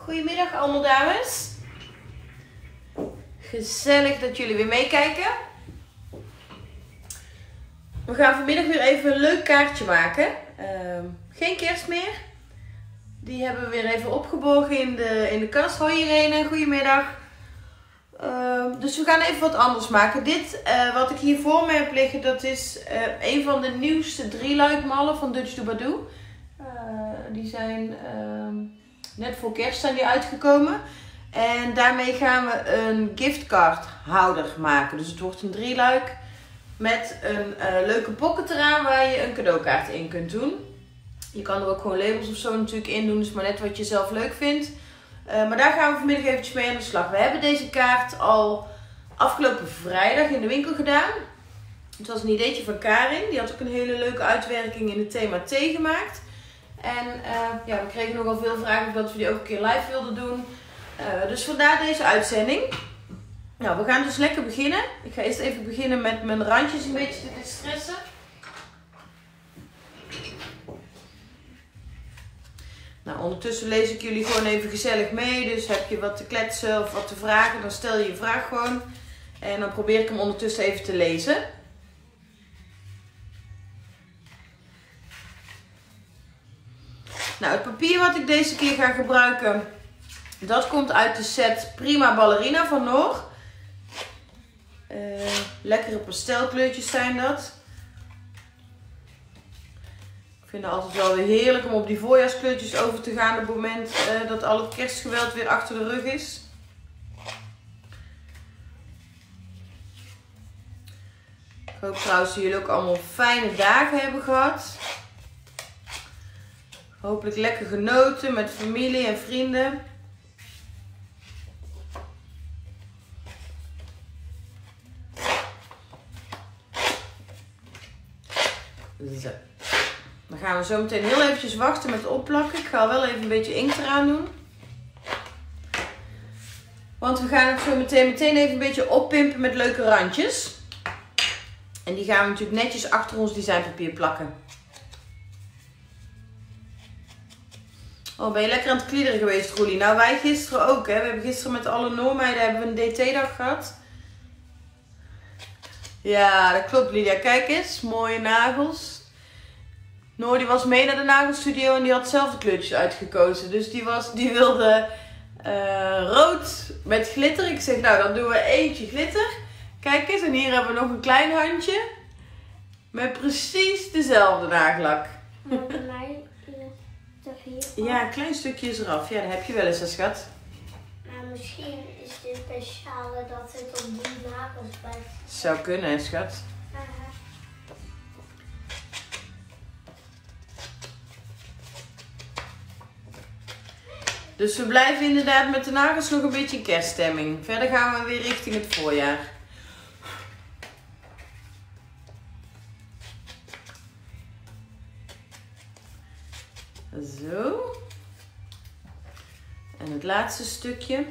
Goedemiddag allemaal dames. Gezellig dat jullie weer meekijken. We gaan vanmiddag weer even een leuk kaartje maken. Geen kerst meer. Die hebben we weer even opgeborgen in de kast. Hoi Irene, goedemiddag. Dus we gaan even wat anders maken. Dit, wat ik hier voor me heb liggen, dat is een van de nieuwste 3-luikmallen van Dutch Doobadoo. Die zijn net voor kerst zijn die uitgekomen. En daarmee gaan we een giftcard houder maken. Dus het wordt een 3-luik met een leuke pocket eraan waar je een cadeaukaart in kunt doen. Je kan er ook gewoon labels of zo natuurlijk in doen. Dus maar net wat je zelf leuk vindt. Maar daar gaan we vanmiddag eventjes mee aan de slag. We hebben deze kaart al afgelopen vrijdag in de winkel gedaan. Het was een ideetje van Karin. Die had ook een hele leuke uitwerking in het thema thee gemaakt. En ja, we kregen nogal veel vragen of dat we die ook een keer live wilden doen. Dus vandaar deze uitzending. Nou, we gaan dus lekker beginnen. Ik ga eerst even beginnen met mijn randjes een beetje te distressen. Nou, ondertussen lees ik jullie gewoon even gezellig mee. Dus heb je wat te kletsen of wat te vragen, dan stel je je vraag gewoon. En dan probeer ik hem ondertussen even te lezen. Nou, het papier wat ik deze keer ga gebruiken, dat komt uit de set Prima Ballerina van Noor. Lekkere pastelkleurtjes zijn dat. Ik vind het altijd wel weer heerlijk om op die voorjaarskleurtjes over te gaan op het moment dat al het kerstgeweld weer achter de rug is. Ik hoop trouwens dat jullie ook allemaal fijne dagen hebben gehad. Hopelijk lekker genoten met familie en vrienden. Zo. Dan gaan we zo meteen heel eventjes wachten met opplakken. Ik ga wel even een beetje inkt eraan doen. Want we gaan het zo meteen even een beetje oppimpen met leuke randjes. En die gaan we natuurlijk netjes achter ons designpapier plakken. Oh, ben je lekker aan het kliederen geweest, Roelie? Nou, wij gisteren ook, hè. We hebben gisteren met alle Noormeiden hebben we een DT-dag gehad. Ja, dat klopt, Lydia. Kijk eens, mooie nagels. Noor die was mee naar de nagelstudio en die had zelf de kleurtjes uitgekozen. Dus die wilde rood met glitter. Ik zeg, nou, dan doen we eentje glitter. Kijk eens, en hier hebben we nog een klein handje. Met precies dezelfde nagellak. Ja, een klein stukje is eraf. Ja, dat heb je wel eens, hè, schat. Maar misschien is dit speciale dat het op die nagels blijft. Zou kunnen, hè, schat. Dus we blijven inderdaad met de nagels nog een beetje in kerststemming. Verder gaan we weer richting het voorjaar. Zo. En het laatste stukje.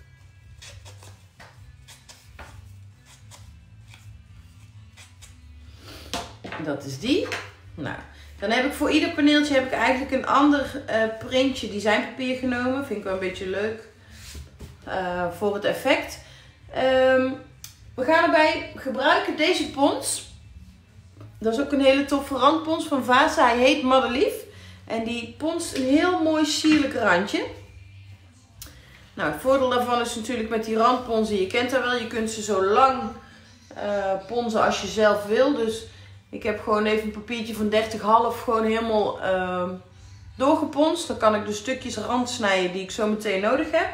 Dat is die. Nou, dan heb ik voor ieder paneeltje heb ik eigenlijk een ander printje designpapier genomen. Vind ik wel een beetje leuk. Voor het effect. We gaan erbij gebruiken deze pons. Dat is ook een hele toffe randpons van Vasa. Hij heet Madelief. En die ponst een heel mooi sierlijk randje. Nou, het voordeel daarvan is natuurlijk met die randponsen. Je kent dat wel. Je kunt ze zo lang ponsen als je zelf wil. Dus ik heb gewoon even een papiertje van 30,5 gewoon helemaal doorgeponst. Dan kan ik de stukjes rand snijden die ik zo meteen nodig heb.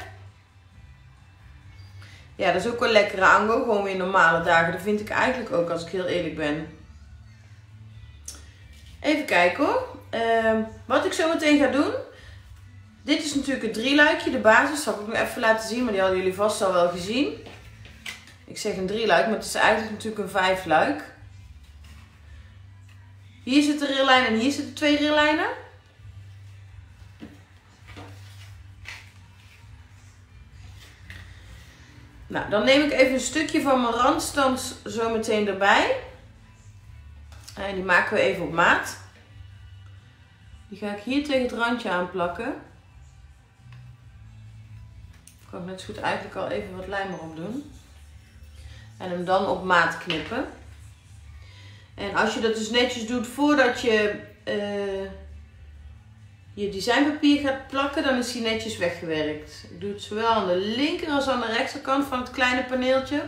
Ja, dat is ook wel lekkere ango. Gewoon weer normale dagen. Dat vind ik eigenlijk ook, als ik heel eerlijk ben. Even kijken hoor. Wat ik zo meteen ga doen. Dit is natuurlijk het 3-luikje, de basis. Zal ik nog even laten zien, maar die hadden jullie vast al wel gezien. Ik zeg een 3-luik, maar het is eigenlijk natuurlijk een 5-luik. Hier zit de rillijn en hier zitten 2 rillijnen. Nou, dan neem ik even een stukje van mijn randstand zo meteen erbij. En die maken we even op maat. Die ga ik hier tegen het randje aanplakken. Kan ik net zo goed eigenlijk al even wat lijm erop doen. En hem dan op maat knippen. En als je dat dus netjes doet voordat je je designpapier gaat plakken, dan is die netjes weggewerkt. Ik doe het zowel aan de linker als aan de rechterkant van het kleine paneeltje.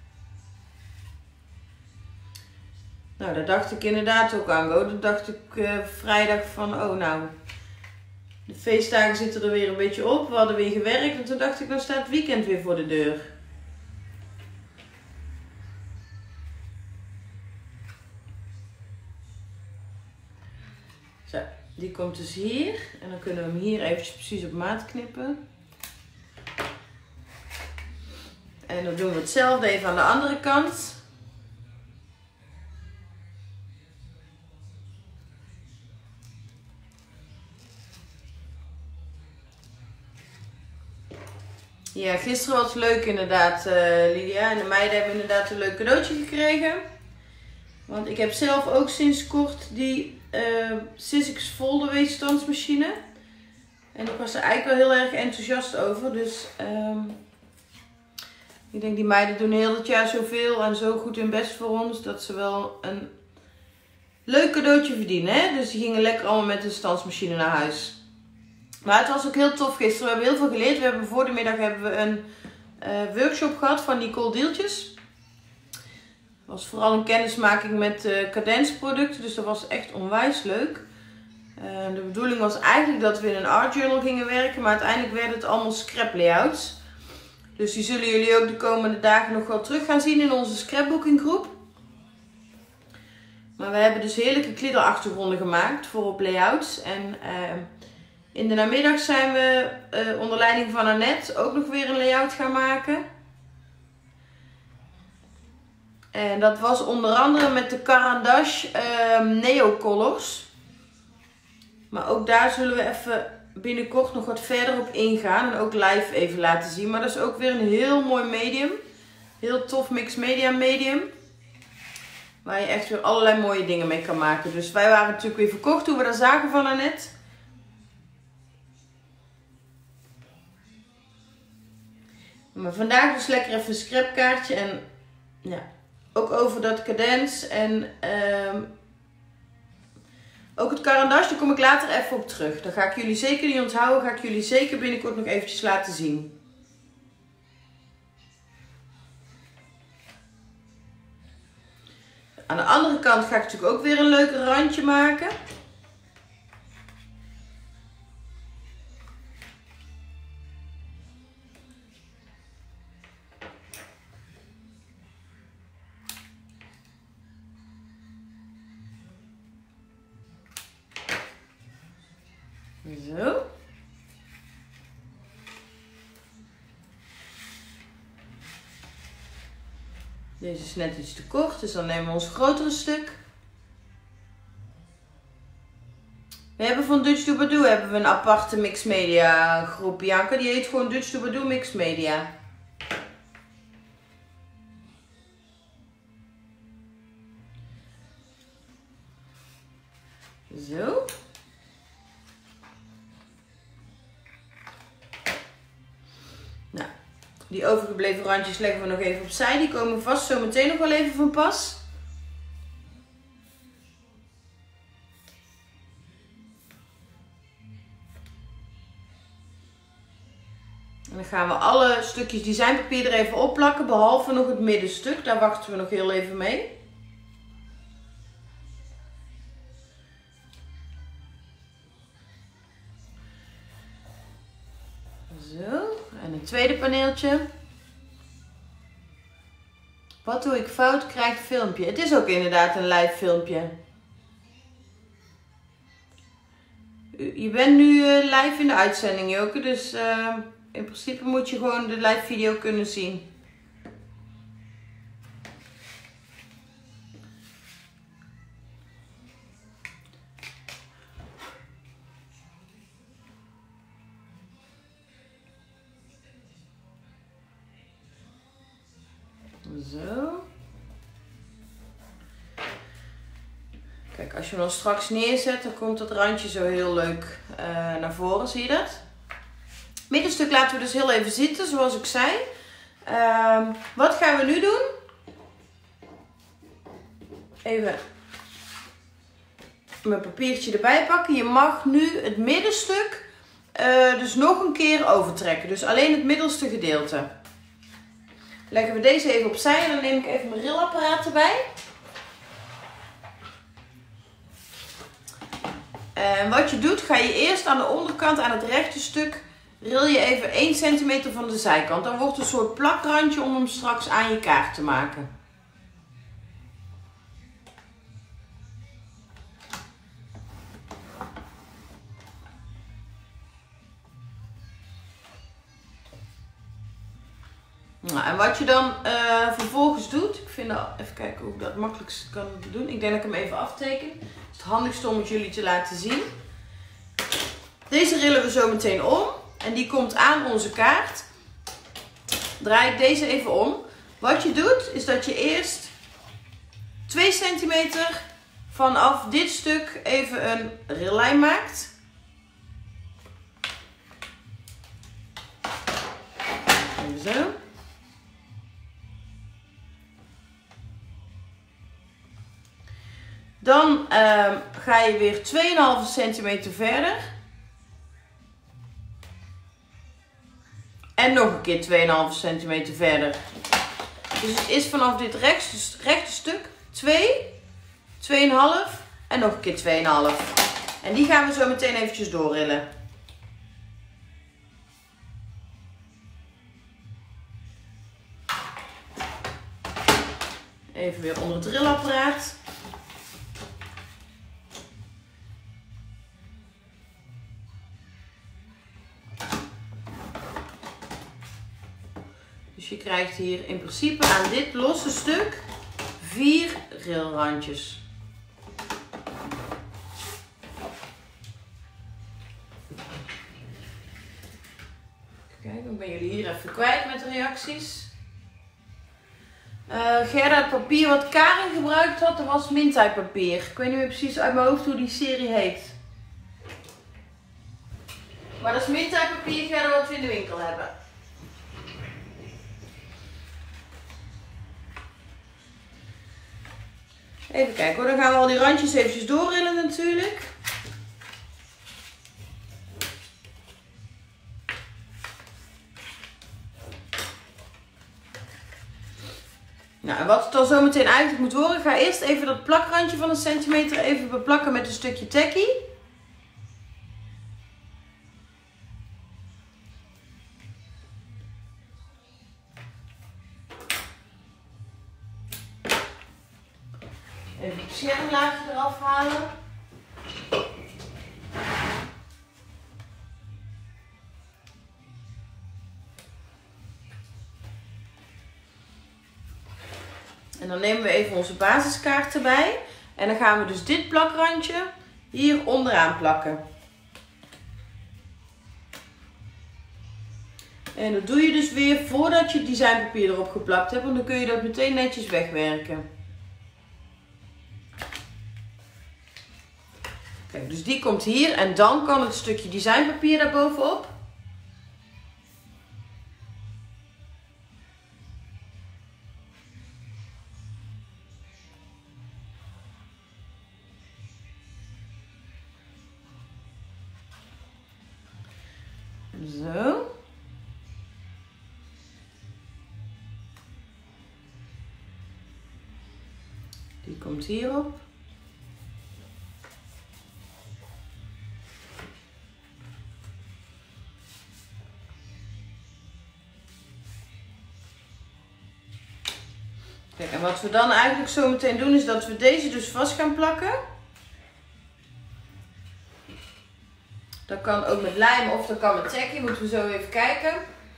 Nou, daar dacht ik inderdaad ook aan. Toen dacht ik vrijdag van, oh nou, de feestdagen zitten er weer een beetje op. We hadden weer gewerkt en toen dacht ik, dan staat het weekend weer voor de deur. Zo, die komt dus hier. En dan kunnen we hem hier eventjes precies op maat knippen. En dan doen we hetzelfde even aan de andere kant. Ja, gisteren was het leuk inderdaad, Lydia. En de meiden hebben inderdaad een leuk cadeautje gekregen. Want ik heb zelf ook sinds kort die Sizzix Folder weerstandsmachine. En ik was er eigenlijk wel heel erg enthousiast over. Dus ik denk die meiden doen heel het jaar zoveel en zo goed hun best voor ons. Dat ze wel een leuk cadeautje verdienen. Hè? Dus die gingen lekker allemaal met de standsmachine naar huis. Maar het was ook heel tof gisteren. We hebben heel veel geleerd. Voor de middag hebben we een workshop gehad van Nicole Dieltjes. Het was vooral een kennismaking met Cadence producten. Dus dat was echt onwijs leuk. De bedoeling was eigenlijk dat we in een art journal gingen werken. Maar uiteindelijk werden het allemaal scrap layouts. Dus die zullen jullie ook de komende dagen nog wel terug gaan zien in onze scrapbooking groep. Maar we hebben dus heerlijke klitterachtergronden gemaakt voor op layouts. En in de namiddag zijn we onder leiding van Annette ook nog weer een layout gaan maken. En dat was onder andere met de Caran d'Ache Neo Colors. Maar ook daar zullen we even binnenkort nog wat verder op ingaan. En ook live even laten zien. Maar dat is ook weer een heel mooi medium. Heel tof mixed media medium. Waar je echt weer allerlei mooie dingen mee kan maken. Dus wij waren natuurlijk weer verkocht toen we dat zagen van Annette. Maar vandaag dus lekker even een scrapkaartje. En ja, ook over dat Cadence. En ook het Caran d'Ache, daar kom ik later even op terug. Dan ga ik jullie zeker niet onthouden. Ga ik jullie zeker binnenkort nog eventjes laten zien. Aan de andere kant ga ik natuurlijk ook weer een leuk randje maken. Zo. Deze is net iets te kort, dus dan nemen we ons grotere stuk. We hebben van Dutch Doobadoo hebben we een aparte mixed media groep, Bianca. Die heet gewoon Dutch Doobadoo Mixed Media. Zo. Nou, die overgebleven randjes leggen we nog even opzij. Die komen vast zo meteen nog wel even van pas. En dan gaan we alle stukjes designpapier er even opplakken, behalve nog het middenstuk. Daar wachten we nog heel even mee. Zo, en het tweede paneeltje. Wat doe ik fout? Krijg een filmpje. Het is ook inderdaad een live filmpje. Je bent nu live in de uitzending, Joke. Dus in principe moet je gewoon de live video kunnen zien. Zo. Kijk, als je hem dan straks neerzet, dan komt dat randje zo heel leuk naar voren, zie je dat? Middenstuk laten we dus heel even zitten, zoals ik zei. Wat gaan we nu doen? Even mijn papiertje erbij pakken. Je mag nu het middenstuk dus nog een keer overtrekken. Dus alleen het middelste gedeelte. Leggen we deze even opzij en dan neem ik even mijn rillapparaat erbij. En wat je doet, ga je eerst aan de onderkant, aan het rechte stuk, ril je even 1 centimeter van de zijkant. Dan wordt het een soort plakrandje om hem straks aan je kaart te maken. Nou, en wat je dan vervolgens doet, ik vind dat, even kijken hoe ik dat makkelijkst kan doen. Ik denk dat ik hem even afteken. Het is het handigste om het jullie te laten zien. Deze rillen we zo meteen om en die komt aan onze kaart. Draai ik deze even om. Wat je doet is dat je eerst 2 centimeter vanaf dit stuk even een rillijn maakt. Even zo. Dan ga je weer 2,5 centimeter verder. En nog een keer 2,5 centimeter verder. Dus het is vanaf dit rechte stuk 2, 2,5 en nog een keer 2,5. En die gaan we zo meteen eventjes doorrillen. Even weer onder het rillapparaat. Dus je krijgt hier in principe aan dit losse stuk 4 rilrandjes. Kijk, dan ben jullie hier even kwijt met de reacties. Gerda, het papier wat Karin gebruikt had, dat was mintijpapier. Ik weet niet meer precies uit mijn hoofd hoe die serie heet. Maar dat is mintijpapier, Gerda, wat we in de winkel hebben. Even kijken hoor, dan gaan we al die randjes eventjes doorrillen natuurlijk. Nou, en wat het dan zo meteen eigenlijk moet worden, ga eerst even dat plakrandje van 1 centimeter even beplakken met een stukje tacky. Even het schermlaagje eraf halen. En dan nemen we even onze basiskaart erbij. En dan gaan we dus dit plakrandje hier onderaan plakken. En dat doe je dus weer voordat je het designpapier erop geplakt hebt. Want dan kun je dat meteen netjes wegwerken. Kijk, dus die komt hier en dan kan het stukje designpapier daar bovenop. Zo. Die komt hierop. Kijk, en wat we dan eigenlijk zo meteen doen is dat we deze dus vast gaan plakken. Dat kan ook met lijm of dat kan met tacky, moeten we zo even kijken.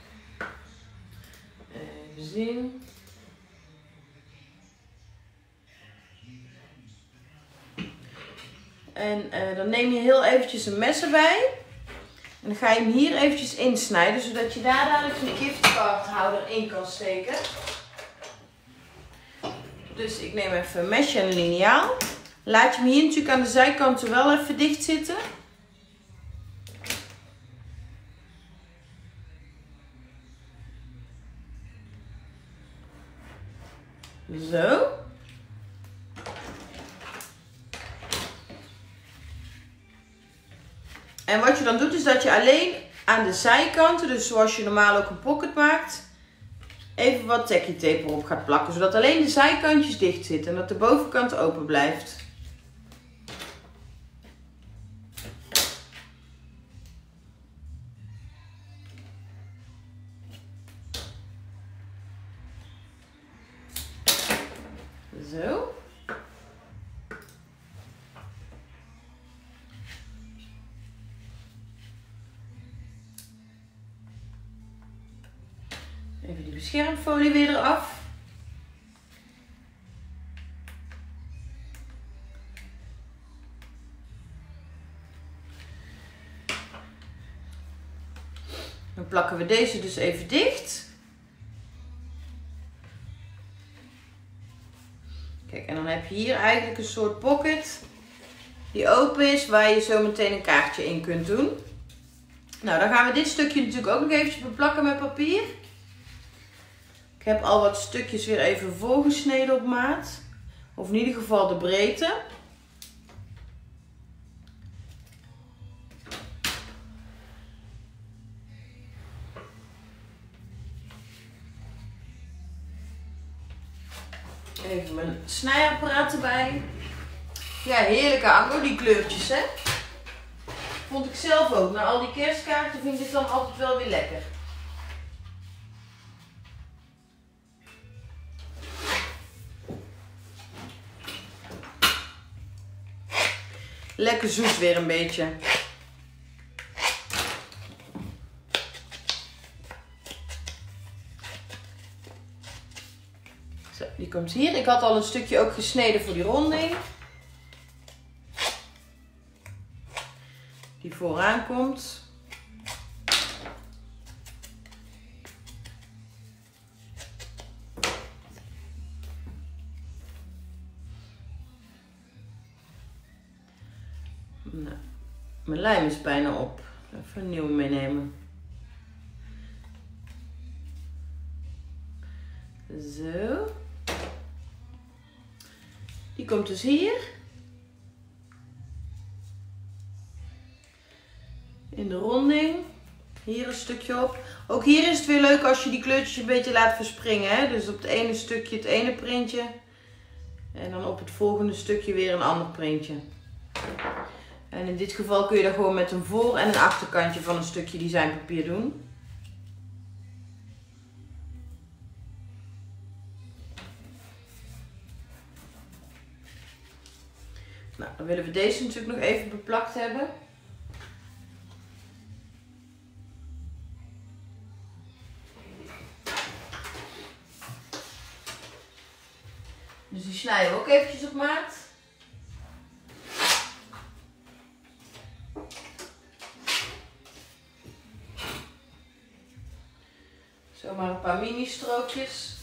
Even zien. En dan neem je heel eventjes een mes erbij. En dan ga je hem hier eventjes insnijden, zodat je daar dadelijk een giftcardhouder in kan steken. Dus ik neem even een mesje en een liniaal. Laat je hem hier natuurlijk aan de zijkanten wel even dicht zitten. Zo. En wat je dan doet is dat je alleen aan de zijkanten, dus zoals je normaal ook een pocket maakt, even wat tacky tape erop gaat plakken. Zodat alleen de zijkantjes dicht zitten en dat de bovenkant open blijft. Zo. Even die beschermfolie weer eraf. Dan plakken we deze dus even dicht. Kijk, en dan heb je hier eigenlijk een soort pocket die open is, waar je zo meteen een kaartje in kunt doen. Nou, dan gaan we dit stukje natuurlijk ook nog eventjes beplakken met papier. Ik heb al wat stukjes weer even voorgesneden op maat. Of in ieder geval de breedte. Even mijn snijapparaat erbij. Ja, heerlijke Ango, die kleurtjes, hè. Vond ik zelf ook. Na al die kerstkaarten vind ik dit dan altijd wel weer lekker. Lekker zoet weer een beetje. Zo, die komt hier. Ik had al een stukje ook gesneden voor die ronding. Die vooraan komt. Nou, mijn lijm is bijna op. Even een nieuwe meenemen. Zo. Die komt dus hier. In de ronding. Hier een stukje op. Ook hier is het weer leuk als je die kleurtjes een beetje laat verspringen. Hè? Dus op het ene stukje het ene printje. En dan op het volgende stukje weer een ander printje. En in dit geval kun je dat gewoon met een voor- en een achterkantje van een stukje designpapier doen. Nou, dan willen we deze natuurlijk nog even beplakt hebben. Dus die snijden we ook eventjes op maat. Zomaar een paar mini strookjes.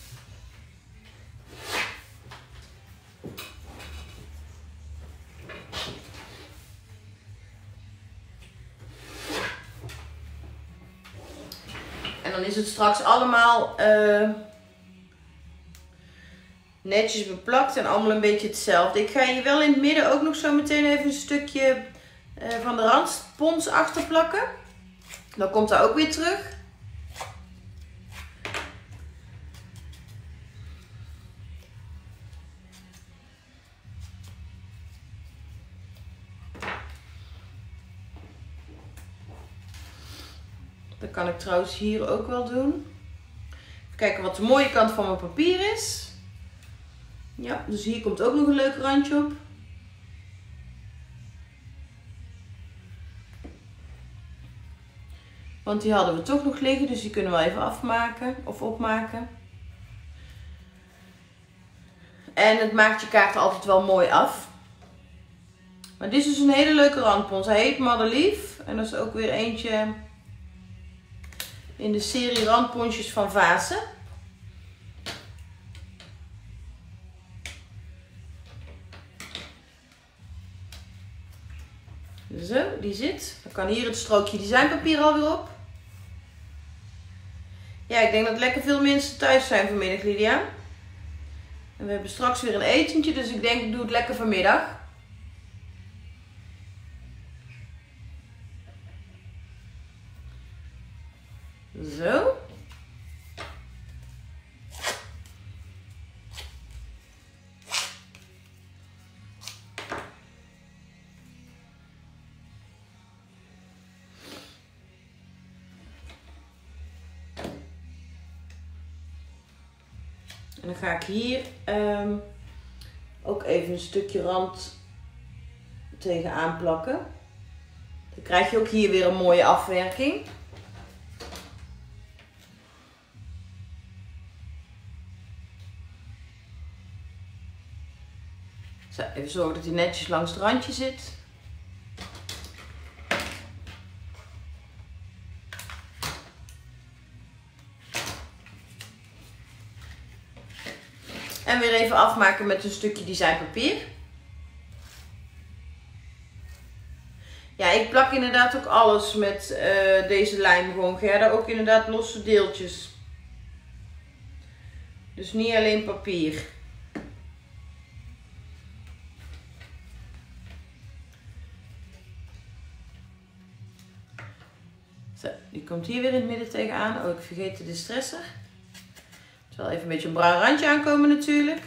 En dan is het straks allemaal netjes beplakt en allemaal een beetje hetzelfde. Ik ga hier wel in het midden ook nog zo meteen even een stukje van de randspons achter plakken. Dan komt dat ook weer terug. Dat kan ik trouwens hier ook wel doen. Even kijken wat de mooie kant van mijn papier is. Ja, dus hier komt ook nog een leuk randje op. Want die hadden we toch nog liggen, dus die kunnen we even afmaken of opmaken. En het maakt je kaart altijd wel mooi af. Maar dit is dus een hele leuke randpons. Hij heet Madelief. En dat is ook weer eentje in de serie randponsjes van Vase. Zo, die zit. Dan kan hier het strookje designpapier alweer op. Ja, ik denk dat lekker veel mensen thuis zijn vanmiddag, Lydia. En we hebben straks weer een etentje, dus ik denk ik doe het lekker vanmiddag. Zo. En dan ga ik hier ook even een stukje rand tegenaan plakken. Dan krijg je ook hier weer een mooie afwerking. Zo, even zorgen dat hij netjes langs het randje zit. En weer even afmaken met een stukje designpapier. Ja, ik plak inderdaad ook alles met deze lijm gewoon, Gerda. Ook inderdaad losse deeltjes. Dus niet alleen papier. Zo, die komt hier weer in het midden tegenaan. Oh, ik vergeet de distresser. Er zal even een beetje een bruin randje aankomen natuurlijk.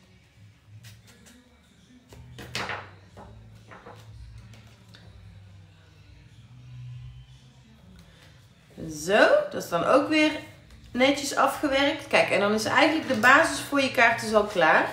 Zo, dat is dan ook weer netjes afgewerkt. Kijk, en dan is eigenlijk de basis voor je kaart dus al klaar.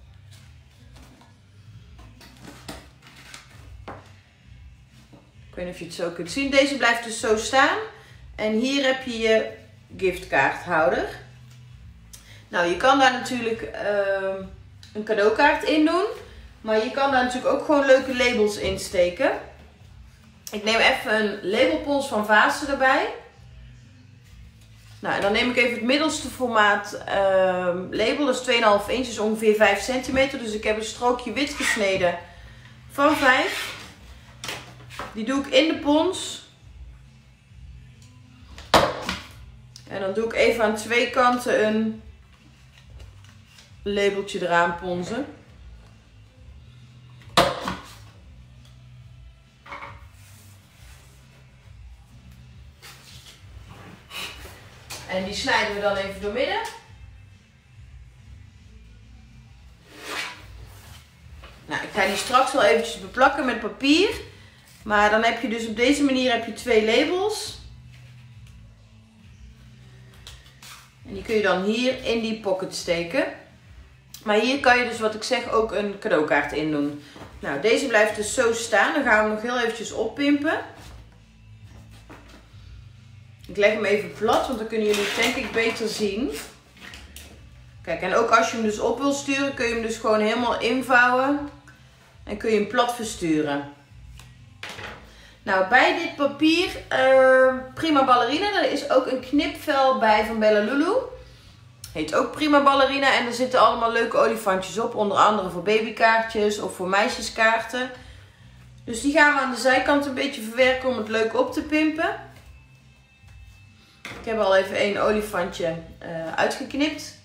Ik weet niet of je het zo kunt zien. Deze blijft dus zo staan. En hier heb je je giftkaarthouder. Nou, je kan daar natuurlijk een cadeaukaart in doen. Maar je kan daar natuurlijk ook gewoon leuke labels in steken. Ik neem even een labelpons van Vaassen erbij. Nou, en dan neem ik even het middelste formaat label. Dat is 2,5 inch, dus ongeveer 5 centimeter. Dus ik heb een strookje wit gesneden van 5. Die doe ik in de pons. En dan doe ik even aan twee kanten een labeltje eraan ponzen. En die snijden we dan even door midden. Nou, ik ga die straks wel eventjes beplakken met papier. Maar dan heb je dus op deze manier heb je 2 labels. En die kun je dan hier in die pocket steken. Maar hier kan je dus, wat ik zeg, ook een cadeaukaart in doen. Nou, deze blijft dus zo staan. Dan gaan we hem nog heel eventjes oppimpen. Ik leg hem even plat, want dan kunnen jullie het denk ik beter zien. Kijk, en ook als je hem dus op wil sturen, kun je hem dus gewoon helemaal invouwen. En kun je hem plat versturen. Nou, bij dit papier, Prima Ballerina, er is ook een knipvel bij van Bella Lulu. Heet ook Prima Ballerina en er zitten allemaal leuke olifantjes op. Onder andere voor babykaartjes of voor meisjeskaarten. Dus die gaan we aan de zijkant een beetje verwerken om het leuk op te pimpen. Ik heb al even 1 olifantje uitgeknipt.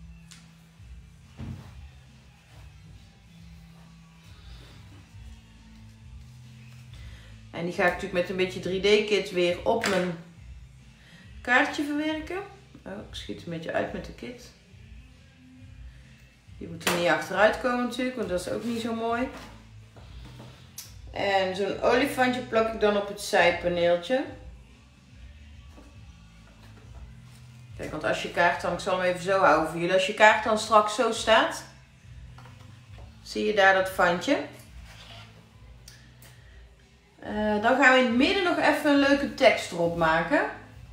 En die ga ik natuurlijk met een beetje 3D-kit weer op mijn kaartje verwerken. Oh, ik schiet een beetje uit met de kit. Die moet er niet achteruit komen natuurlijk, want dat is ook niet zo mooi. En zo'n olifantje plak ik dan op het zijpaneeltje. Kijk, want als je kaart dan, ik zal hem even zo houden voor jullie. Als je kaart dan straks zo staat, zie je daar dat vandje. Dan gaan we in het midden nog even een leuke tekst erop maken.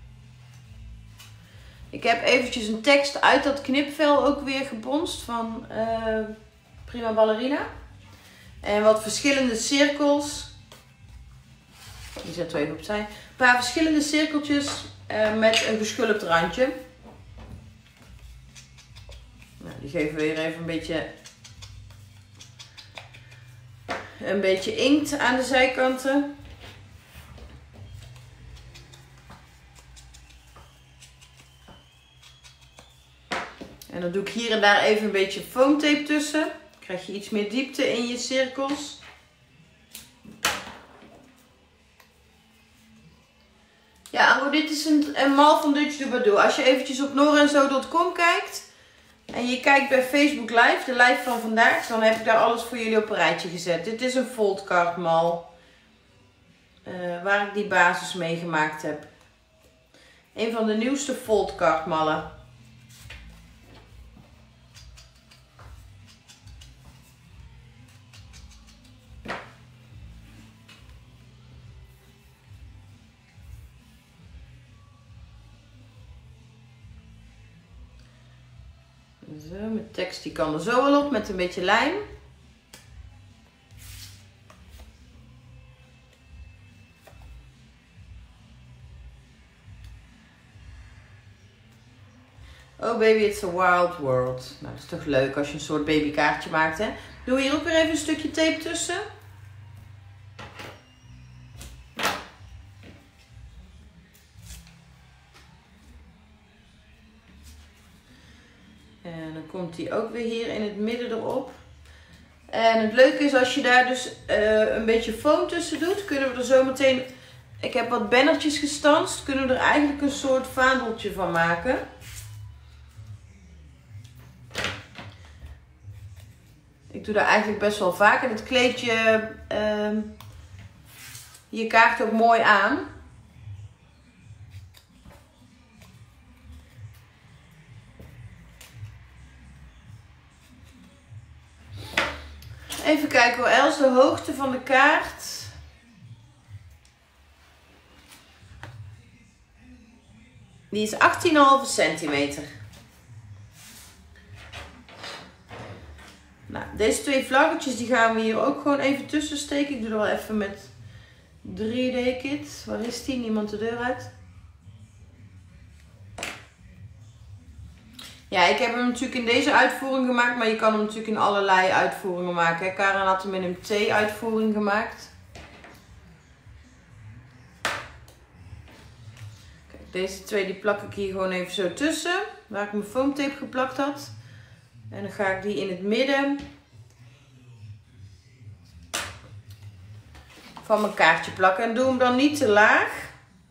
Ik heb eventjes een tekst uit dat knipvel ook weer geponst van Prima Ballerina. En wat verschillende cirkels. Die zetten we even opzij. Een paar verschillende cirkeltjes met een geschulpt randje. Nou, die geven we weer even een beetje inkt aan de zijkanten. En dan doe ik hier en daar even een beetje foamtape tussen. Dan krijg je iets meer diepte in je cirkels. Ja, Ango, dit is een mal van Dutch Doobadoo. Als je eventjes op norenzo.com kijkt en je kijkt bij Facebook Live, de live van vandaag, dan heb ik daar alles voor jullie op een rijtje gezet. Dit is een foldcard mal waar ik die basis mee gemaakt heb. Een van de nieuwste foldcard mallen. Zo, mijn tekst die kan er zo wel op met een beetje lijm. Oh baby, it's a wild world. Nou, dat is toch leuk als je een soort babykaartje maakt, hè? Doe hier ook weer even een stukje tape tussen. En dan komt die ook weer hier in het midden erop. En het leuke is als je daar dus een beetje foam tussen doet, kunnen we er zo meteen... Ik heb wat bannertjes gestanst, kunnen we er eigenlijk een soort vaandeltje van maken. Ik doe dat eigenlijk best wel vaak en het kleed je kaart ook mooi aan. Even kijken hoor, Els, de hoogte van de kaart. Die is 18,5 centimeter. Nou, deze twee vlaggetjes die gaan we hier ook gewoon even tussen steken. Ik doe er wel even met 3D-kit. Waar is die? Niemand de deur uit. Ja, ik heb hem natuurlijk in deze uitvoering gemaakt, maar je kan hem natuurlijk in allerlei uitvoeringen maken. Hè. Karen had hem in een T-uitvoering gemaakt. Kijk, deze twee die plak ik hier gewoon even zo tussen, waar ik mijn foamtape geplakt had. En dan ga ik die in het midden van mijn kaartje plakken. En doe hem dan niet te laag.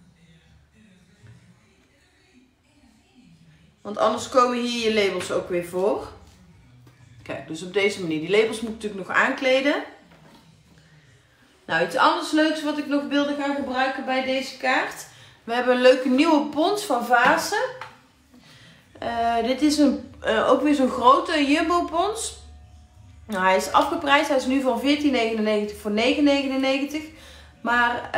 Want anders komen hier je labels ook weer voor. Kijk, dus op deze manier. Die labels moet ik natuurlijk nog aankleden. Nou, iets anders leuks wat ik nog wilde gaan gebruiken bij deze kaart. We hebben een leuke nieuwe pons van Vase. Dit is ook weer zo'n grote Jumbo pons. Nou, hij is afgeprijsd. Hij is nu van 14,99 voor 9,99. Maar...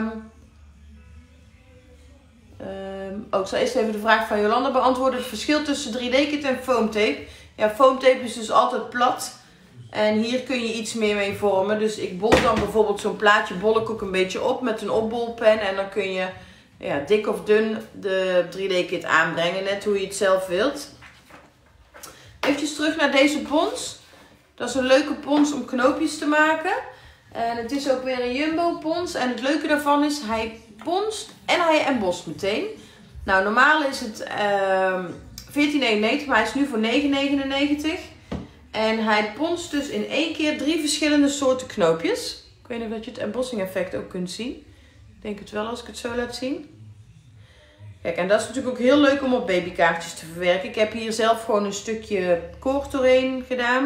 ik zal eerst even de vraag van Jolanda beantwoorden. Het verschil tussen 3D-kit en foamtape. Ja, foamtape is dus altijd plat. En hier kun je iets meer mee vormen. Dus ik bol dan bijvoorbeeld zo'n plaatje bol ik ook een beetje op met een opbolpen. En dan kun je dik of dun de 3D-kit aanbrengen. Net hoe je het zelf wilt. Even terug naar deze pons. Dat is een leuke pons om knoopjes te maken. En het is ook weer een Jumbo pons. En het leuke daarvan is, hij ponst en hij embost meteen. Nou, normaal is het 14,99, maar hij is nu voor 9,99. En hij ponst dus in één keer 3 verschillende soorten knoopjes. Ik weet niet of je het embossing effect ook kunt zien. Ik denk het wel als ik het zo laat zien. Kijk, en dat is natuurlijk ook heel leuk om op babykaartjes te verwerken. Ik heb hier zelf gewoon een stukje koord doorheen gedaan.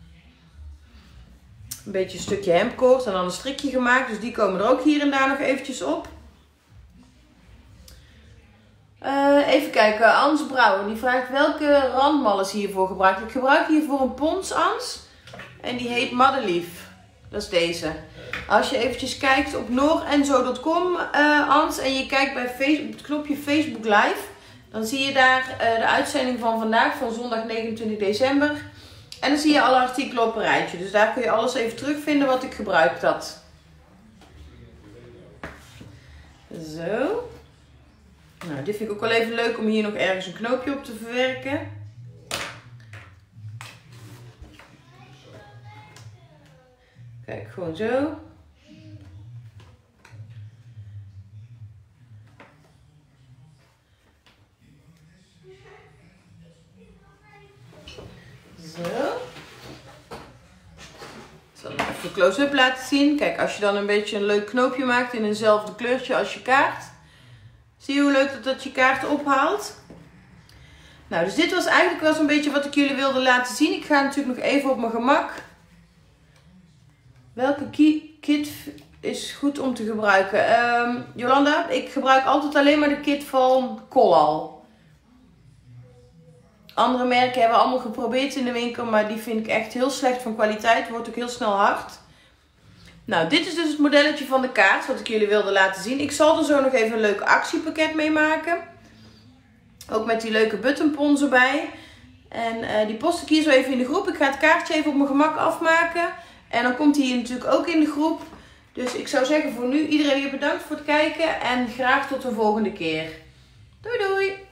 Een beetje een stukje hemdkoord en dan een strikje gemaakt. Dus die komen er ook hier en daar nog eventjes op. Even kijken, Ans Brouwer die vraagt welke randmal is hiervoor gebruikt. Ik gebruik hiervoor een pons, Ans. En die heet Madelief. Dat is deze. Als je eventjes kijkt op norenzo.com, Ans, en je kijkt bij het knopje Facebook Live, dan zie je daar de uitzending van vandaag, van zondag 29 december. En dan zie je alle artikelen op een rijtje. Dus daar kun je alles even terugvinden wat ik gebruikt had. Zo. Nou, dit vind ik ook wel even leuk om hier nog ergens een knoopje op te verwerken. Kijk, gewoon zo. close-up laten zien. Kijk, als je dan een beetje een leuk knoopje maakt in eenzelfde kleurtje als je kaart. Zie je hoe leuk dat je kaart ophaalt? Nou, dus dit was eigenlijk wel zo'n beetje wat ik jullie wilde laten zien. Ik ga natuurlijk nog even op mijn gemak. Welke kit is goed om te gebruiken? Jolanda, ik gebruik altijd alleen maar de kit van Collal. Andere merken hebben we allemaal geprobeerd in de winkel, maar die vind ik echt heel slecht van kwaliteit. Wordt ook heel snel hard. Nou, dit is dus het modelletje van de kaart wat ik jullie wilde laten zien. Ik zal er zo nog even een leuk actiepakket mee maken. Ook met die leuke buttonpons erbij. En die post ik hier zo even in de groep. Ik ga het kaartje even op mijn gemak afmaken. En dan komt hij hier natuurlijk ook in de groep. Dus ik zou zeggen voor nu iedereen weer bedankt voor het kijken. En graag tot de volgende keer. Doei doei!